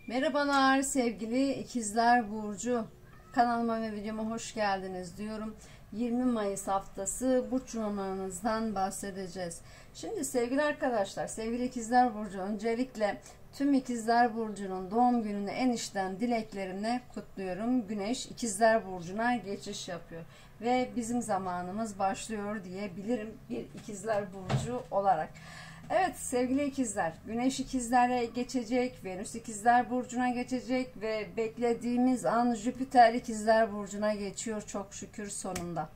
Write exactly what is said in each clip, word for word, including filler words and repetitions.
Merhabalar sevgili ikizler burcu, kanalıma ve videoma hoş geldiniz diyorum. yirmi Mayıs haftası burç yorumlarınızdan bahsedeceğiz. Şimdi sevgili arkadaşlar, sevgili ikizler burcu, öncelikle tüm ikizler burcunun doğum gününü en içten dileklerimle kutluyorum. Güneş ikizler burcuna geçiş yapıyor ve bizim zamanımız başlıyor diyebilirim bir ikizler burcu olarak. Evet sevgili ikizler, Güneş ikizlere geçecek, Venüs ikizler burcuna geçecek ve beklediğimiz an Jüpiter ikizler burcuna geçiyor çok şükür sonunda.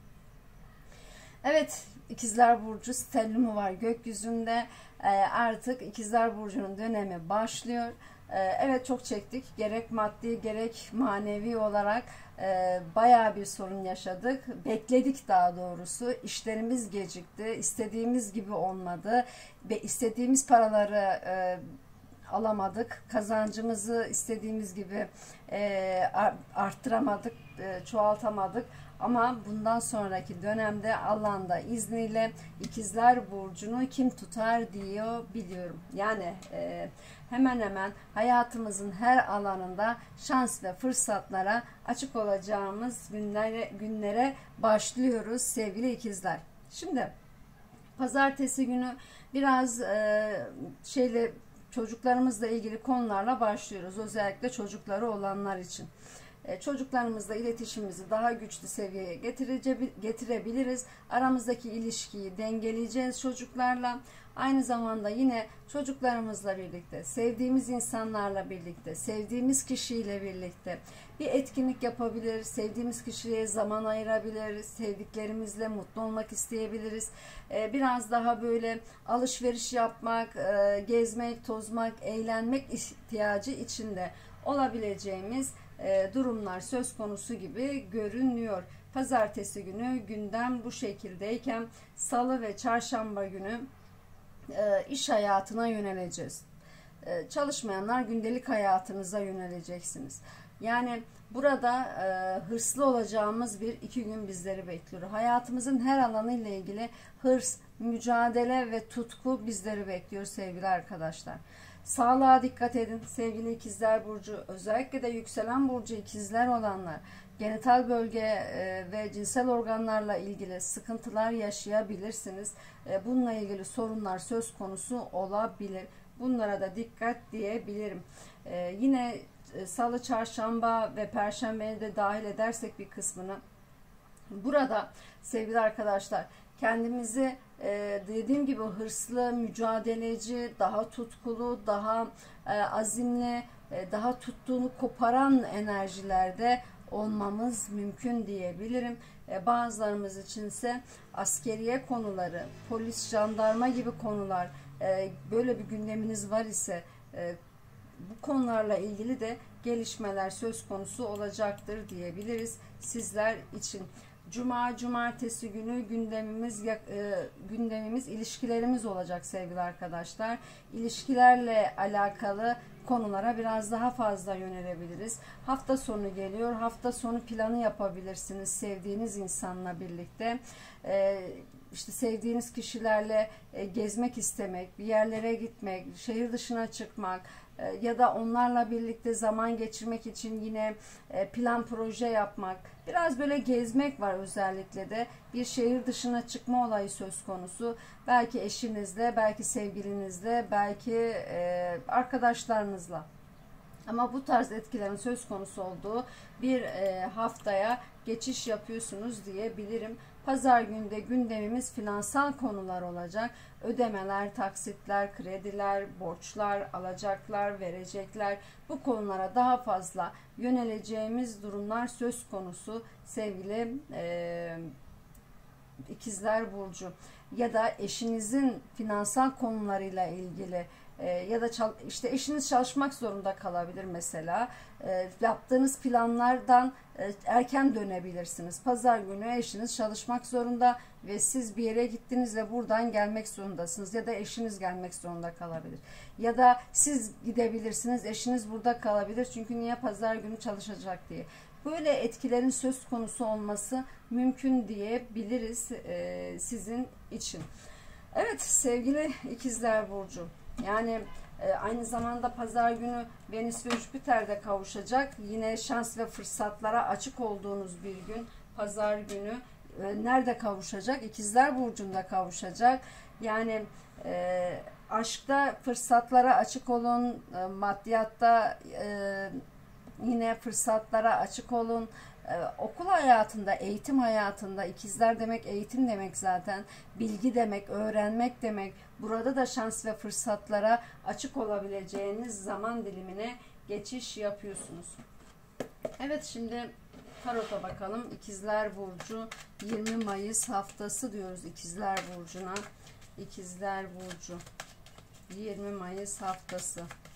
Evet, ikizler burcu stellumu var gökyüzünde. Ee, artık ikizler burcunun dönemi başlıyor. Ee, evet, çok çektik, gerek maddi gerek manevi olarak e, bayağı bir sorun yaşadık, bekledik daha doğrusu, işlerimiz gecikti, istediğimiz gibi olmadı ve istediğimiz paraları e, alamadık, kazancımızı istediğimiz gibi e, arttıramadık, e, çoğaltamadık. Ama bundan sonraki dönemde Allah'ın da izniyle ikizler burcunu kim tutar diyor biliyorum. Yani e, hemen hemen hayatımızın her alanında şans ve fırsatlara açık olacağımız günlere, günlere başlıyoruz sevgili ikizler. Şimdi pazartesi günü biraz e, şeyle çocuklarımızla ilgili konularla başlıyoruz. Özellikle çocukları olanlar için. Çocuklarımızla iletişimimizi daha güçlü seviyeye getirebiliriz. Aramızdaki ilişkiyi dengeleyeceğiz çocuklarla. Aynı zamanda yine çocuklarımızla birlikte, sevdiğimiz insanlarla birlikte, sevdiğimiz kişiyle birlikte bir etkinlik yapabilir, sevdiğimiz kişiye zaman ayırabilir, sevdiklerimizle mutlu olmak isteyebiliriz. Biraz daha böyle alışveriş yapmak, gezmek, tozmak, eğlenmek ihtiyacı içinde olabileceğimiz durumlar söz konusu gibi görünüyor. Pazartesi günü gündem bu şekildeyken salı ve çarşamba günü iş hayatına yöneleceğiz. Çalışmayanlar gündelik hayatınıza yöneleceksiniz. Yani burada hırslı olacağımız bir iki gün bizleri bekliyor. Hayatımızın her alanıyla ilgili hırs, mücadele ve tutku bizleri bekliyor sevgili arkadaşlar. Sağlığa dikkat edin sevgili ikizler burcu, özellikle de yükselen burcu ikizler olanlar genital bölge ve cinsel organlarla ilgili sıkıntılar yaşayabilirsiniz. Bununla ilgili sorunlar söz konusu olabilir. Bunlara da dikkat diyebilirim. Yine salı, çarşamba ve perşembeyi de dahil edersek bir kısmını, burada sevgili arkadaşlar kendimizi e, dediğim gibi hırslı, mücadeleci, daha tutkulu, daha e, azimli, e, daha tuttuğunu koparan enerjilerde olmamız mümkün diyebilirim. E, bazılarımız içinse askeriye konuları, polis, jandarma gibi konular, e, böyle bir gündeminiz var ise e, bu konularla ilgili de gelişmeler söz konusu olacaktır diyebiliriz sizler için. Cuma, cumartesi günü gündemimiz e, gündemimiz ilişkilerimiz olacak sevgili arkadaşlar. İlişkilerle alakalı konulara biraz daha fazla yönelebiliriz. Hafta sonu geliyor. Hafta sonu planı yapabilirsiniz sevdiğiniz insanla birlikte. E, işte sevdiğiniz kişilerle e, gezmek istemek, bir yerlere gitmek, şehir dışına çıkmak ya da onlarla birlikte zaman geçirmek için yine plan proje yapmak, biraz böyle gezmek var, özellikle de bir şehir dışına çıkma olayı söz konusu. Belki eşinizle, belki sevgilinizle, belki arkadaşlarınızla. Ama bu tarz etkilerin söz konusu olduğu bir haftaya geçiş yapıyorsunuz diyebilirim. Pazar günde gündemimiz finansal konular olacak. Ödemeler, taksitler, krediler, borçlar, alacaklar, verecekler. Bu konulara daha fazla yöneleceğimiz durumlar söz konusu sevgili e, ikizler burcu. Ya da eşinizin finansal konularıyla ilgili e, ya da çal, işte eşiniz çalışmak zorunda kalabilir mesela. E, yaptığınız planlardan e, erken dönebilirsiniz. Pazar günü eşiniz çalışmak zorunda ve siz bir yere gittiniz ve buradan gelmek zorundasınız ya da eşiniz gelmek zorunda kalabilir. Ya da siz gidebilirsiniz, eşiniz burada kalabilir çünkü niye pazar günü çalışacak diye. Böyle etkilerin söz konusu olması mümkün diyebiliriz e, sizin için. Evet sevgili ikizler burcu, yani E, aynı zamanda pazar günü Venüs ve Jüpiter de kavuşacak. Yine şans ve fırsatlara açık olduğunuz bir gün. Pazar günü e, nerede kavuşacak? İkizler Burcu'nda kavuşacak. Yani e, aşkta fırsatlara açık olun, e, maddiyatta e, yine fırsatlara açık olun. Ee, okul hayatında, eğitim hayatında, ikizler demek eğitim demek zaten, bilgi demek, öğrenmek demek. Burada da şans ve fırsatlara açık olabileceğiniz zaman dilimine geçiş yapıyorsunuz. Evet, şimdi tarota bakalım. İkizler Burcu yirmi Mayıs haftası diyoruz İkizler Burcu'na. İkizler Burcu yirmi Mayıs haftası.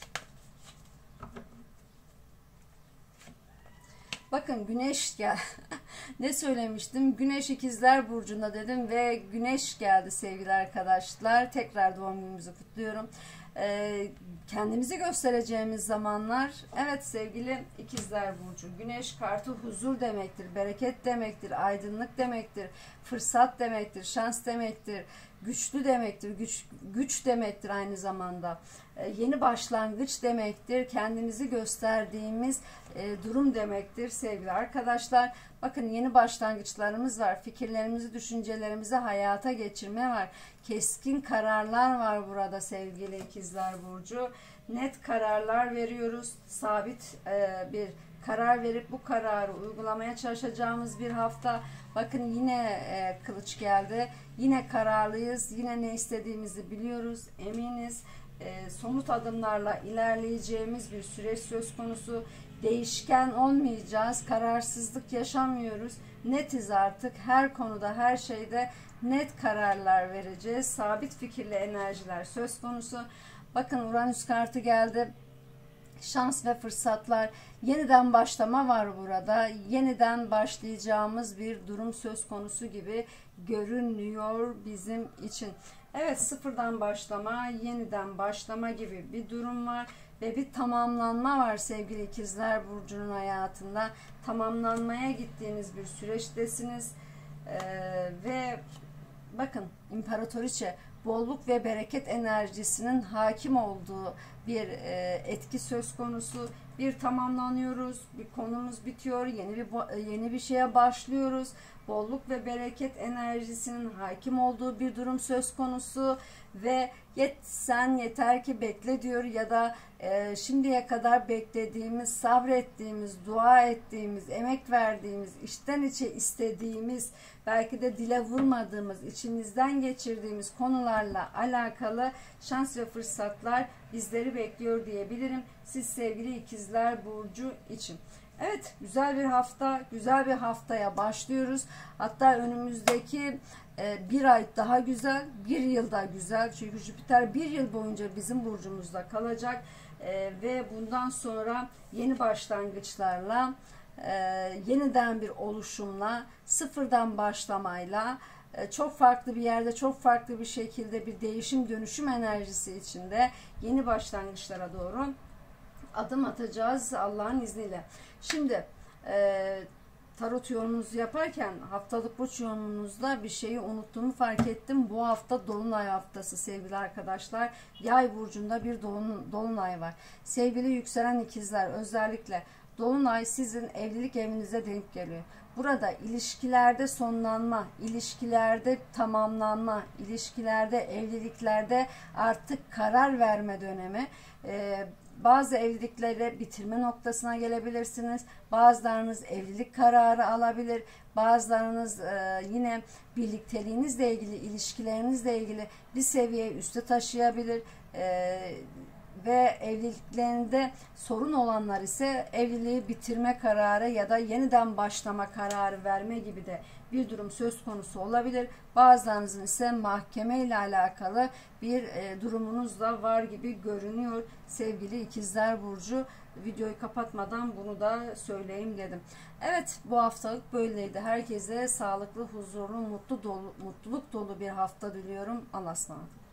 Bakın güneş gel. Ne söylemiştim? Güneş İkizler Burcu'nda dedim ve güneş geldi sevgili arkadaşlar. Tekrar doğum günümüzü kutluyorum. Ee, kendimizi göstereceğimiz zamanlar. Evet sevgili İkizler Burcu. Güneş kartı huzur demektir, bereket demektir, aydınlık demektir, fırsat demektir, şans demektir, güçlü demektir, güç, güç demektir aynı zamanda. Ee, yeni başlangıç demektir, kendimizi gösterdiğimiz e, durum demektir sevgili arkadaşlar. Bakın yeni başlangıçlarımız var, fikirlerimizi, düşüncelerimizi hayata geçirme var, keskin kararlar var burada sevgili İkizler Burcu. Net kararlar veriyoruz, sabit e, bir karar verip bu kararı uygulamaya çalışacağımız bir hafta. Bakın yine e, kılıç geldi. Yine kararlıyız. Yine ne istediğimizi biliyoruz. Eminiz. E, somut adımlarla ilerleyeceğimiz bir süreç söz konusu. Değişken olmayacağız. Kararsızlık yaşamıyoruz. Netiz artık. Her konuda, her şeyde net kararlar vereceğiz. Sabit fikirli enerjiler söz konusu. Bakın Uranüs kartı geldi. Şans ve fırsatlar, yeniden başlama var burada. Yeniden başlayacağımız bir durum söz konusu gibi görünüyor bizim için. Evet, sıfırdan başlama, yeniden başlama gibi bir durum var ve bir tamamlanma var sevgili İkizler Burcu'nun hayatında. Tamamlanmaya gittiğiniz bir süreçtesiniz ee, ve bakın İmparatoriçe, bolluk ve bereket enerjisinin hakim olduğu bir e, etki söz konusu. Bir tamamlanıyoruz, bir konumuz bitiyor, yeni bir yeni bir şeye başlıyoruz. Bolluk ve bereket enerjisinin hakim olduğu bir durum söz konusu ve yet sen yeter ki bekle diyor ya da e, şimdiye kadar beklediğimiz, sabrettiğimiz, dua ettiğimiz, emek verdiğimiz, içten içe istediğimiz, belki de dile vurmadığımız, içimizden geçirdiğimiz konularla alakalı şans ve fırsatlar bizleri bekliyor diyebilirim. Siz sevgili İkizler Burcu için. Evet, güzel bir hafta, güzel bir haftaya başlıyoruz. Hatta önümüzdeki e, bir ay daha güzel, bir yıl da güzel. Çünkü Jüpiter bir yıl boyunca bizim burcumuzda kalacak e, ve bundan sonra yeni başlangıçlarla, e, yeniden bir oluşumla, sıfırdan başlamayla, e, çok farklı bir yerde, çok farklı bir şekilde bir değişim, dönüşüm enerjisi içinde yeni başlangıçlara doğru adım atacağız Allah'ın izniyle. Şimdi e, tarot yorumunuzu yaparken haftalık burç yorumunuzda bir şeyi unuttuğumu fark ettim. Bu hafta dolunay haftası sevgili arkadaşlar. Yay burcunda bir dolun, dolunay var. Sevgili yükselen ikizler, özellikle dolunay sizin evlilik evinize denk geliyor. Burada ilişkilerde sonlanma, ilişkilerde tamamlanma, ilişkilerde, evliliklerde artık karar verme dönemi. Ee, bazı evlilikleri bitirme noktasına gelebilirsiniz. Bazılarınız evlilik kararı alabilir. Bazılarınız e, yine birlikteliğinizle ilgili, ilişkilerinizle ilgili bir seviye üste taşıyabilir. Ee, ve evliliklerinde sorun olanlar ise evliliği bitirme kararı ya da yeniden başlama kararı verme gibi de bir durum söz konusu olabilir. Bazılarınızın ise mahkeme ile alakalı bir e, durumunuz da var gibi görünüyor sevgili İkizler Burcu. Videoyu kapatmadan bunu da söyleyeyim dedim. Evet, bu haftalık böyleydi. Herkese sağlıklı, huzurlu, mutlu dolu, mutluluk dolu bir hafta diliyorum. Allah'a ısmarladık.